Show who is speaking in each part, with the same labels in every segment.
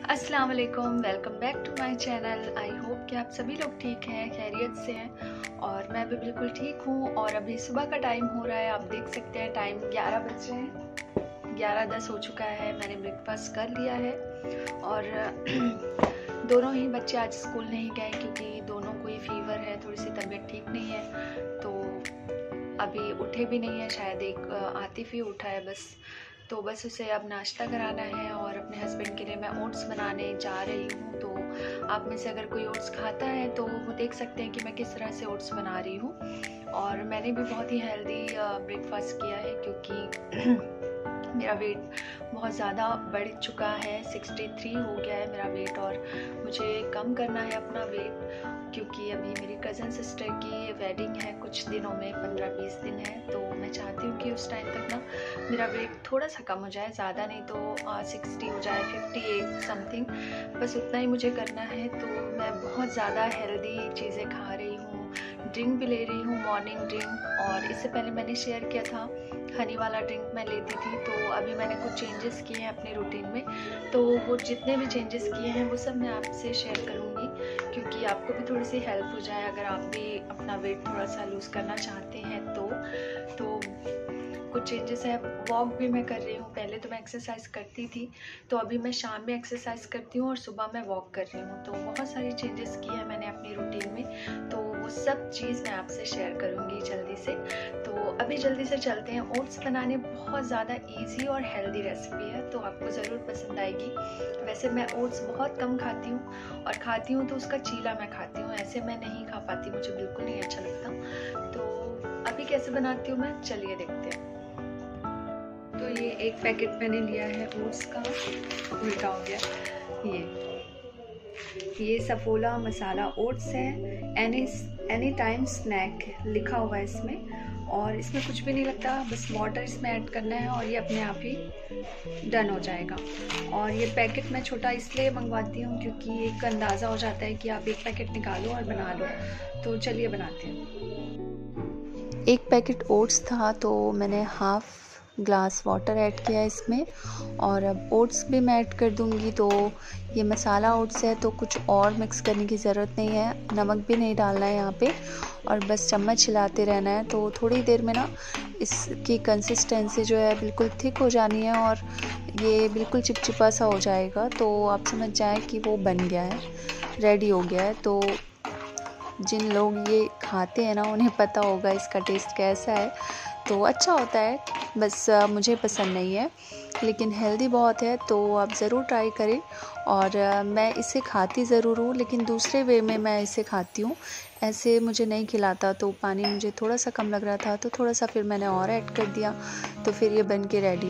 Speaker 1: अस्सलाम वालेकुम, welcome back to my channel. I hope कि आप सभी लोग ठीक हैं, खैरियत से हैं और मैं भी बिल्कुल ठीक हूँ। और अभी सुबह का टाइम हो रहा है, आप देख सकते हैं टाइम 11 बज रहे हैं, 11:10 हो चुका है। मैंने ब्रेकफास्ट कर लिया है और दोनों ही बच्चे आज स्कूल नहीं गए क्योंकि दोनों को ही फीवर है, थोड़ी सी तबीयत ठीक नहीं है, तो अभी उठे भी नहीं है। शायद एक आतिफ ही उठा है तो बस उसे अब नाश्ता कराना है। और अपने हस्बैंड के लिए मैं ओट्स बनाने जा रही हूँ। तो आप में से अगर कोई ओट्स खाता है तो वो देख सकते हैं कि मैं किस तरह से ओट्स बना रही हूँ। और मैंने भी बहुत ही हेल्दी ब्रेकफास्ट किया है क्योंकि मेरा वेट बहुत ज़्यादा बढ़ चुका है, 63 हो गया है मेरा वेट और मुझे कम करना है अपना वेट क्योंकि अभी मेरी कज़न सिस्टर की वेडिंग है, कुछ दिनों में 15-20 दिन है। तो मैं चाहती हूँ कि उस टाइम तक ना मेरा वेट थोड़ा सा कम हो जाए, ज़्यादा नहीं तो 60 हो जाए, 58 समथिंग, बस उतना ही मुझे करना है। तो मैं बहुत ज़्यादा हेल्दी चीज़ें खा रही हूँ, ड्रिंक भी ले रही हूँ, मॉर्निंग ड्रिंक। और इससे पहले मैंने शेयर किया था हनी वाला ड्रिंक मैं लेती थी, तो अभी मैंने कुछ चेंजेस किए हैं अपने रूटीन में। तो वो जितने भी चेंजेस किए हैं वो सब मैं आपसे शेयर करूँगी क्योंकि आपको भी थोड़ी सी हेल्प हो जाए अगर आप भी अपना वेट थोड़ा सा लूज़ करना चाहते हैं तो कुछ चेंजेस है। वॉक भी मैं कर रही हूँ, पहले तो मैं एक्सरसाइज करती थी, तो अभी मैं शाम में एक्सरसाइज करती हूँ और सुबह मैं वॉक कर रही हूँ। तो बहुत सारी चेंजेस किए हैं मैंने अपनी रूटीन में, तो वो सब चीज़ मैं आपसे शेयर करूँगी जल्दी से। तो अभी जल्दी से चलते हैं। ओट्स बनाने बहुत ज़्यादा ईजी और हेल्दी रेसिपी है, तो आपको ज़रूर पसंद आएगी। वैसे मैं ओट्स बहुत कम खाती हूँ और खाती हूँ तो उसका चीला मैं खाती हूँ, ऐसे मैं नहीं खा पाती, मुझे बिल्कुल नहीं अच्छा लगता। तो अभी कैसे बनाती हूँ मैं, चलिए देखते हैं। तो ये एक पैकेट मैंने लिया है ओट्स का, उल्टा हो गया। ये सफोला मसाला ओट्स है, एनी टाइम स्नैक लिखा हुआ है इसमें, और इसमें कुछ भी नहीं लगता, बस वाटर इसमें ऐड करना है और ये अपने आप ही डन हो जाएगा। और ये पैकेट मैं छोटा इसलिए मंगवाती हूँ क्योंकि एक अंदाज़ा हो जाता है कि आप एक पैकेट निकालो और बना लो। तो चलिए बनाते हैं। एक पैकेट ओट्स था तो मैंने हाफ ग्लास वाटर ऐड किया है इसमें, और अब ओट्स भी मैं ऐड कर दूंगी। तो ये मसाला ओट्स है तो कुछ और मिक्स करने की ज़रूरत नहीं है, नमक भी नहीं डालना है यहाँ पे, और बस चम्मच हिलाते रहना है। तो थोड़ी देर में ना इसकी कंसिस्टेंसी जो है बिल्कुल थिक हो जानी है और ये बिल्कुल चिपचिपा सा हो जाएगा। तो आप समझ जाएँ कि वो बन गया है, रेडी हो गया है। तो जिन लोग ये खाते हैं ना उन्हें पता होगा इसका टेस्ट कैसा है, तो अच्छा होता है, बस मुझे पसंद नहीं है, लेकिन हेल्दी बहुत है, तो आप ज़रूर ट्राई करें। और मैं इसे खाती ज़रूर हूँ, लेकिन दूसरे वे में मैं इसे खाती हूँ, ऐसे मुझे नहीं खिलाता। तो पानी मुझे थोड़ा सा कम लग रहा था तो थोड़ा सा फिर मैंने और ऐड कर दिया, तो फिर ये बन के रेडी।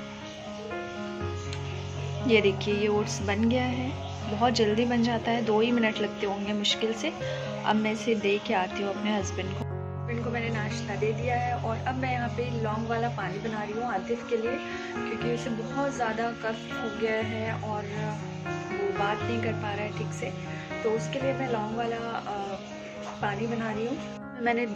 Speaker 1: ये देखिए ये ओट्स बन गया है, बहुत जल्दी बन जाता है, 2 ही मिनट लगते होंगे मुश्किल से। अब मैं इसे दे के आती हूँ अपने हस्बैंड को। इनको मैंने नाश्ता दे दिया है और अब मैं यहाँ पे लौंग वाला पानी बना रही हूँ आतिफ के लिए, क्योंकि उसे बहुत ज़्यादा कफ हो गया है और वो बात नहीं कर पा रहा है ठीक से, तो उसके लिए मैं लौंग वाला पानी बना रही हूँ। मैंने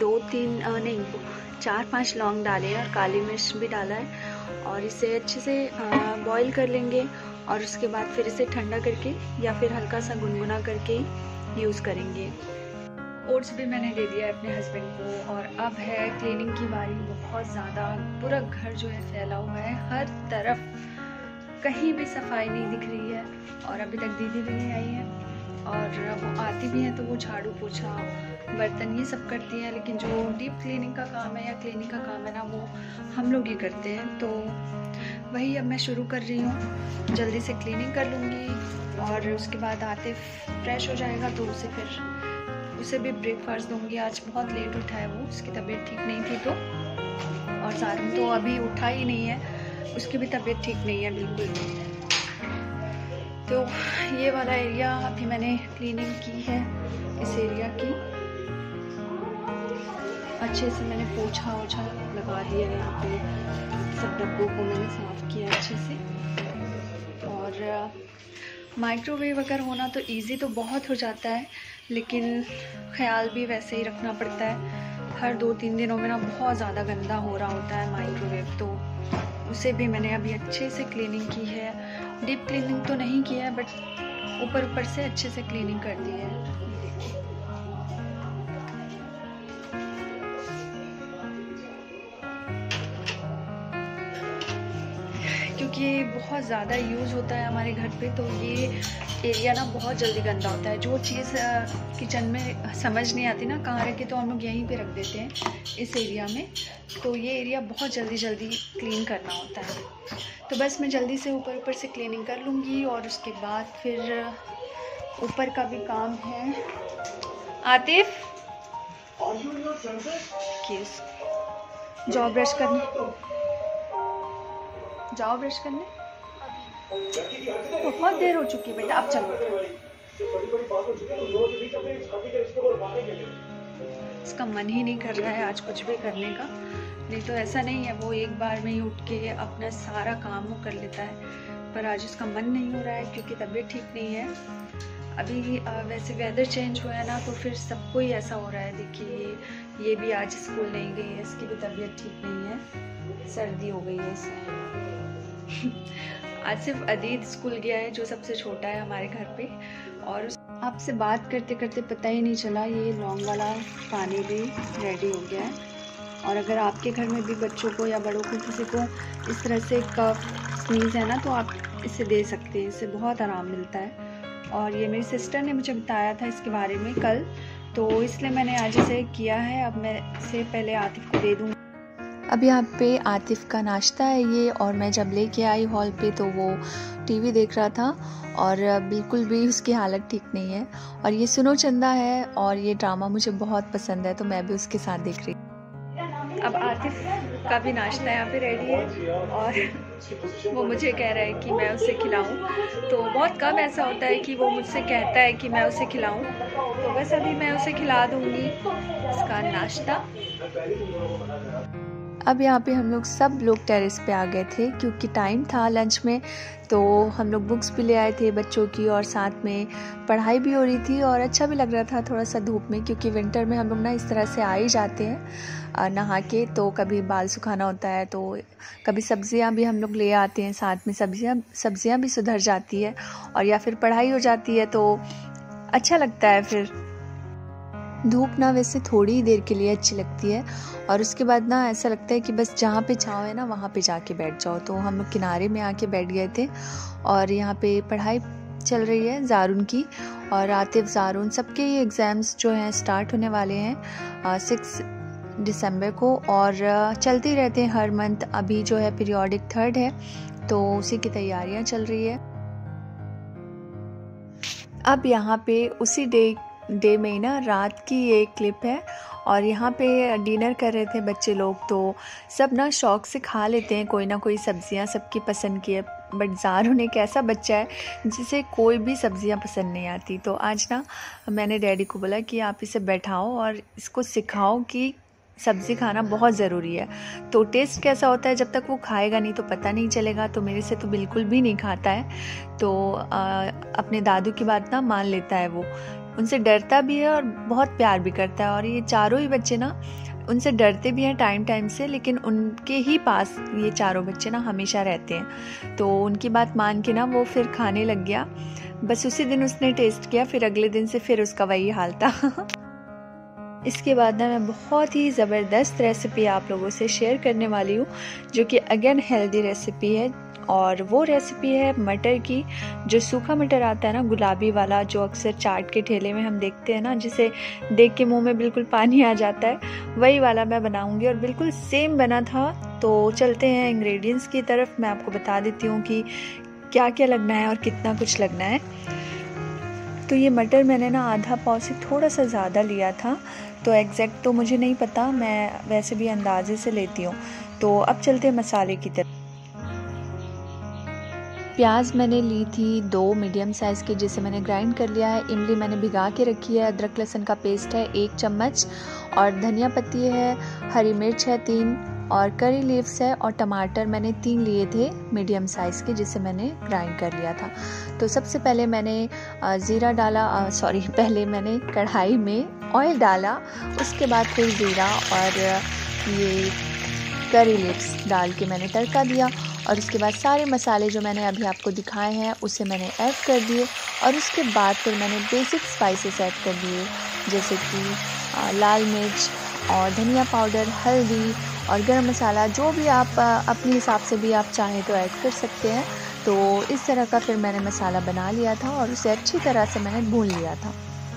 Speaker 1: 4-5 लौंग डाले हैं और काली मिर्च भी डाला है, और इसे अच्छे से बॉईल कर लेंगे और उसके बाद फिर इसे ठंडा करके या फिर हल्का सा गुनगुना करके यूज़ करेंगे। ओट्स भी मैंने दे दिया है अपने हस्बैंड को, और अब है क्लीनिंग की बारी। बहुत ज़्यादा पूरा घर जो है फैला हुआ है, हर तरफ कहीं भी सफाई नहीं दिख रही है, और अभी तक दीदी भी नहीं आई है, और वो आती भी हैं तो वो झाड़ू पोछा बर्तन ये सब करती हैं, लेकिन जो डीप क्लीनिंग का काम है या क्लीनिंग का काम है ना, वो हम लोग ही करते हैं। तो वही अब मैं शुरू कर रही हूँ, जल्दी से क्लीनिंग कर लूँगी और उसके बाद आतिफ फ्रेश हो जाएगा तो उसे भी ब्रेकफास्ट दूंगी। आज बहुत लेट उठा है वो, उसकी तबीयत ठीक नहीं थी तो, और सारंग तो अभी उठा ही नहीं है, उसकी भी तबीयत ठीक नहीं है बिल्कुल भी। तो ये वाला एरिया अभी मैंने क्लीनिंग की है, इस एरिया की अच्छे से मैंने पोछा ओछा लगा दिया है, यहाँ पे सब डब्बों को मैंने साफ़ किया अच्छे से। और माइक्रोवेव अगर होना तो इजी तो बहुत हो जाता है, लेकिन ख्याल भी वैसे ही रखना पड़ता है। हर 2-3 दिनों में ना बहुत ज़्यादा गंदा हो रहा होता है माइक्रोवेव, तो उसे भी मैंने अभी अच्छे से क्लीनिंग की है डीप क्लीनिंग तो नहीं किया है, बट ऊपर से अच्छे से क्लीनिंग कर दी है। क्योंकि ये बहुत ज़्यादा यूज़ होता है हमारे घर पे, तो ये एरिया ना बहुत जल्दी गंदा होता है। जो चीज़ किचन में समझ नहीं आती ना कहाँ रखे, तो हम लोग यहीं पे रख देते हैं इस एरिया में। तो ये एरिया बहुत जल्दी क्लीन करना होता है। तो बस मैं जल्दी से ऊपर से क्लीनिंग कर लूँगी और उसके बाद फिर ऊपर का भी काम है। आतिफ जाओ ब्रश करने, जाओ ब्रश करने। बहुत देर हो चुकी है बेटा, अब चलो। इसका मन ही नहीं कर रहा है आज कुछ भी करने का। नहीं तो ऐसा नहीं है, वो एक बार में ही उठ के अपना सारा काम वो कर लेता है, पर आज उसका मन नहीं हो रहा है क्योंकि तबीयत ठीक नहीं है। अभी वैसे वेदर चेंज हुआ है ना, तो फिर सबको ही ऐसा हो रहा है। देखिए ये भी आज स्कूल नहीं गई है, इसकी भी तबीयत ठीक नहीं है, सर्दी हो गई है इसे। आज सिर्फ अदीद स्कूल गया है, जो सबसे छोटा है हमारे घर पे। और आपसे बात करते करते पता ही नहीं चला ये लौंग वाला पानी भी रेडी हो गया है। और अगर आपके घर में भी बच्चों को या बड़ों को किसी को इस तरह से कफ स्नीज है ना, तो आप इसे दे सकते हैं, इससे बहुत आराम मिलता है। और ये मेरी सिस्टर ने मुझे बताया था इसके बारे में कल, तो इसलिए मैंने आज इसे किया है। अब मैं इसे पहले आतिफ को दे दूँगी। अब यहाँ पे आतिफ का नाश्ता है ये, और मैं जब लेके आई हॉल पे तो वो टीवी देख रहा था और बिल्कुल भी उसकी हालत ठीक नहीं है। और ये सुनो चंदा है और ये ड्रामा मुझे बहुत पसंद है, तो मैं भी उसके साथ देख रही हूँ। अब आतिफ का भी नाश्ता यहाँ पे रेडी है और वो मुझे कह रहा है कि मैं उसे खिलाऊं। तो बहुत कम ऐसा होता है कि वो मुझसे कहता है कि मैं उसे खिलाऊं, तो बस अभी मैं उसे खिला दूँगी इसका नाश्ता। अब यहाँ पे हम लोग सब लोग टेरेस पे आ गए थे क्योंकि टाइम था लंच में, तो हम लोग बुक्स भी ले आए थे बच्चों की और साथ में पढ़ाई भी हो रही थी और अच्छा भी लग रहा था थोड़ा सा धूप में, क्योंकि विंटर में हम लोग ना इस तरह से आ ही जाते हैं नहा के। तो कभी बाल सुखाना होता है, तो कभी सब्जियां भी हम लोग ले आते हैं साथ में, सब्जियां भी सुधर जाती है और या फिर पढ़ाई हो जाती है, तो अच्छा लगता है। फिर धूप ना वैसे थोड़ी ही देर के लिए अच्छी लगती है और उसके बाद ना ऐसा लगता है कि बस जहाँ पे छाँव है ना वहाँ पे जाके बैठ जाओ। तो हम लोग किनारे में आके बैठ गए थे और यहाँ पे पढ़ाई चल रही है जारून की, और आतिफ जारून सबके ये एग्ज़ाम्स जो हैं स्टार्ट होने वाले हैं 6 दिसंबर को और चलते रहते हैं हर मंथ। अभी जो है पीरियोडिक 3rd है, तो उसी की तैयारियाँ चल रही है। अब यहाँ पे उसी डे में ही ना रात की ये क्लिप है और यहाँ पे डिनर कर रहे थे बच्चे लोग, तो सब ना शौक से खा लेते हैं कोई ना कोई सब्जियाँ, सबकी पसंद की है। बट जारून एक ऐसा बच्चा है जिसे कोई भी सब्जियाँ पसंद नहीं आती। तो आज ना मैंने डैडी को बोला कि आप इसे बैठाओ और इसको सिखाओ कि सब्ज़ी खाना बहुत ज़रूरी है। तो टेस्ट कैसा होता है जब तक वो खाएगा नहीं तो पता नहीं चलेगा। तो मेरे से तो बिल्कुल भी नहीं खाता है, तो अपने दादू की बात ना मान लेता है, वो उनसे डरता भी है और बहुत प्यार भी करता है। और ये चारों ही बच्चे ना उनसे डरते भी हैं टाइम से, लेकिन उनके ही पास ये चारों बच्चे ना हमेशा रहते हैं। तो उनकी बात मान के ना वो फिर खाने लग गया। बस उसी दिन उसने टेस्ट किया, फिर अगले दिन से फिर उसका वही हाल था। इसके बाद ना मैं बहुत ही ज़बरदस्त रेसिपी आप लोगों से शेयर करने वाली हूँ, जो कि अगेन हेल्दी रेसिपी है। और वो रेसिपी है मटर की, जो सूखा मटर आता है ना गुलाबी वाला, जो अक्सर चाट के ठेले में हम देखते हैं ना, जिसे देख के मुंह में बिल्कुल पानी आ जाता है, वही वाला मैं बनाऊंगी और बिल्कुल सेम बना था। तो चलते हैं इंग्रेडिएंट्स की तरफ। मैं आपको बता देती हूँ कि क्या क्या लगना है और कितना कुछ लगना है। तो ये मटर मैंने ना आधा पाव से थोड़ा सा ज़्यादा लिया था, तो एग्जैक्ट तो मुझे नहीं पता, मैं वैसे भी अंदाजे से लेती हूँ। तो अब चलते हैं मसाले की तरफ। प्याज मैंने ली थी 2 मीडियम साइज़ की, जिसे मैंने ग्राइंड कर लिया है। इमली मैंने भिगा के रखी है। अदरक लहसुन का पेस्ट है 1 चम्मच, और धनिया पत्ती है, हरी मिर्च है 3, और करी लीव्स है, और टमाटर मैंने 3 लिए थे मीडियम साइज़ के, जिसे मैंने ग्राइंड कर लिया था। तो सबसे पहले मैंने ज़ीरा डाला, पहले मैंने कढ़ाई में ऑयल डाला, उसके बाद फिर ज़ीरा और ये करी लीव्स डाल के मैंने तड़का दिया। और उसके बाद सारे मसाले जो मैंने अभी आपको दिखाए हैं उसे मैंने ऐड कर दिए। और उसके बाद फिर मैंने बेसिक स्पाइसेस ऐड कर दिए, जैसे कि लाल मिर्च और धनिया पाउडर, हल्दी और गरम मसाला, जो भी आप अपने हिसाब से भी आप चाहें तो ऐड कर सकते हैं। तो इस तरह का फिर मैंने मसाला बना लिया था और उसे अच्छी तरह से मैंने भून लिया था।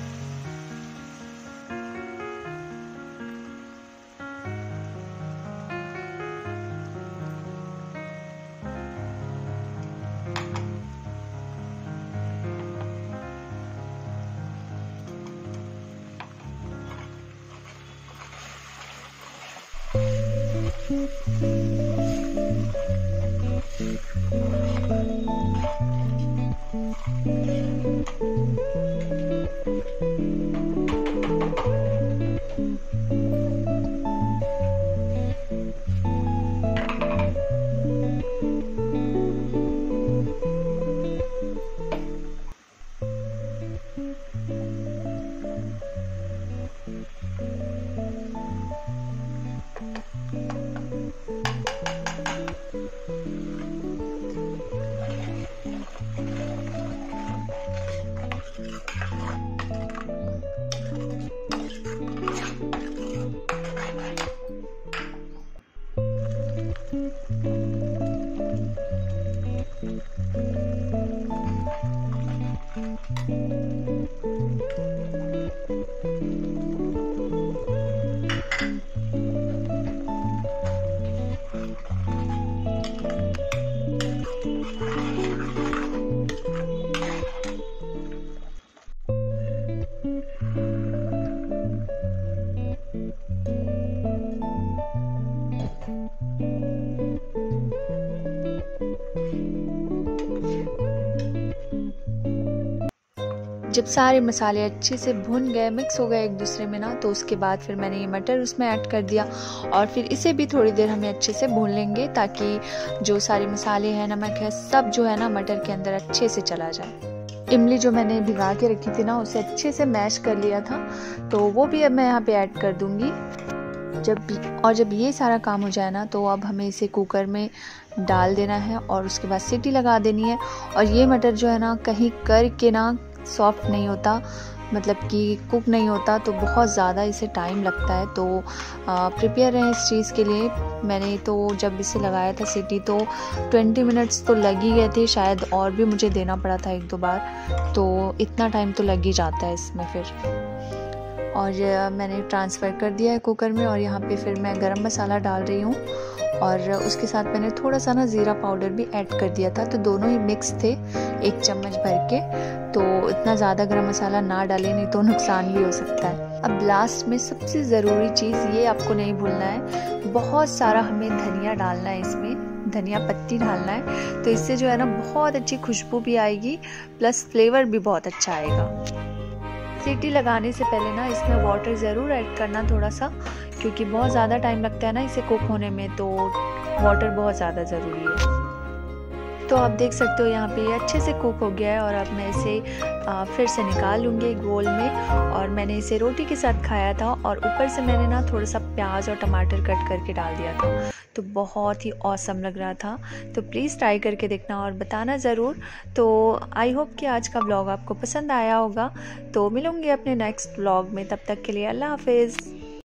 Speaker 1: जब सारे मसाले अच्छे से भुन गए, मिक्स हो गए एक दूसरे में ना, तो उसके बाद फिर मैंने ये मटर उसमें ऐड कर दिया और फिर इसे भी थोड़ी देर हमें अच्छे से भून लेंगे, ताकि जो सारे मसाले हैं, नमक है, सब जो है ना मटर के अंदर अच्छे से चला जाए। इमली जो मैंने भिगा के रखी थी ना, उसे अच्छे से मैश कर लिया था, तो वो भी अब मैं यहाँ पे ऐड कर दूंगी। जब ये सारा काम हो जाए ना, तो अब हमें इसे कुकर में डाल देना है और उसके बाद सीटी लगा देनी है। और ये मटर जो है ना, कहीं करके ना सॉफ्ट नहीं होता, मतलब कि कुक नहीं होता, तो बहुत ज़्यादा इसे टाइम लगता है। तो प्रिपेयर रहें इस चीज़ के लिए। मैंने तो जब इसे लगाया था सीटी, तो 20 मिनट्स तो लग ही गए थे, शायद और भी मुझे देना पड़ा था 1-2 बार, तो इतना टाइम तो लग ही जाता है इसमें फिर। और मैंने ट्रांसफ़र कर दिया है कुकर में और यहाँ पे फिर मैं गरम मसाला डाल रही हूँ और उसके साथ मैंने थोड़ा सा ना ज़ीरा पाउडर भी ऐड कर दिया था, तो दोनों ही मिक्स थे 1 चम्मच भर के। तो इतना ज़्यादा गरम मसाला ना डालें, नहीं तो नुकसान भी हो सकता है। अब लास्ट में सबसे ज़रूरी चीज़ ये आपको नहीं भूलना है, बहुत सारा हमें धनिया डालना है इसमें, धनिया पत्ती डालना है, तो इससे जो है ना बहुत अच्छी खुशबू भी आएगी, प्लस फ्लेवर भी बहुत अच्छा आएगा। सीटी लगाने से पहले ना इसमें वाटर ज़रूर ऐड करना थोड़ा सा, क्योंकि बहुत ज़्यादा टाइम लगता है ना इसे कुक होने में, तो वाटर बहुत ज़्यादा ज़रूरी है। तो आप देख सकते हो यहाँ पे ये अच्छे से कुक हो गया है और अब मैं इसे फिर से निकाल लूँगी एक बोल में। और मैंने इसे रोटी के साथ खाया था और ऊपर से मैंने ना थोड़ा सा प्याज और टमाटर कट करके डाल दिया था, तो बहुत ही ऑसम लग रहा था। तो प्लीज़ ट्राई करके देखना और बताना ज़रूर। तो आई होप कि आज का व्लॉग आपको पसंद आया होगा। तो मिलूँगी अपने नेक्स्ट व्लॉग में, तब तक के लिए अल्लाह हाफिज़।